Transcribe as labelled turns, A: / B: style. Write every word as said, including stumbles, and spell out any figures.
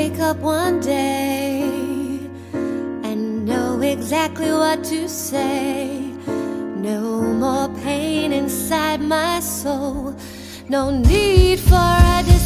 A: wake up one day and know exactly what to say. No more pain inside my soul, no need for a decision.